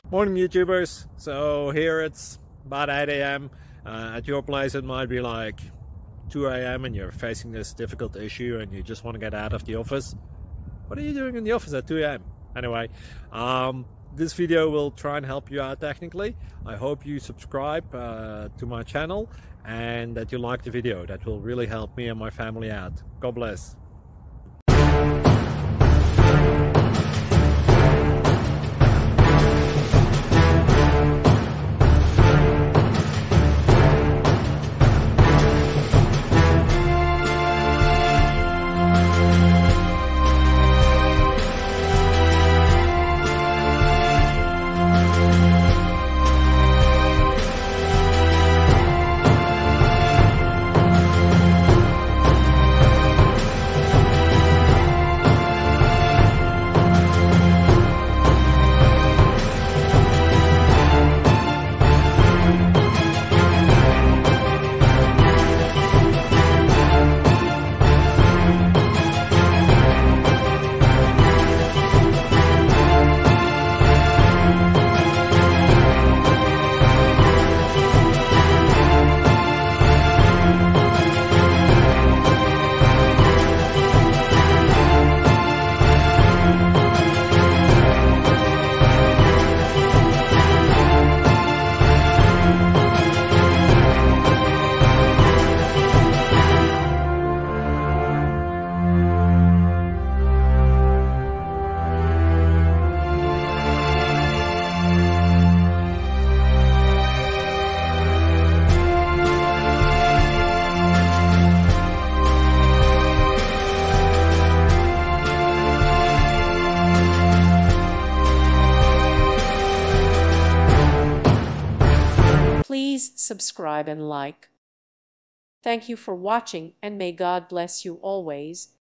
Morning YouTubers. So here it's about 8 a.m. At your place it might be like 2 a.m. and you're facing this difficult issue and you just want to get out of the office. What are you doing in the office at 2 a.m.? Anyway, this video will try and help you out technically. I hope you subscribe to my channel and that you like the video. That will really help me and my family out. God bless. Please subscribe and like. Thank you for watching, and may God bless you always.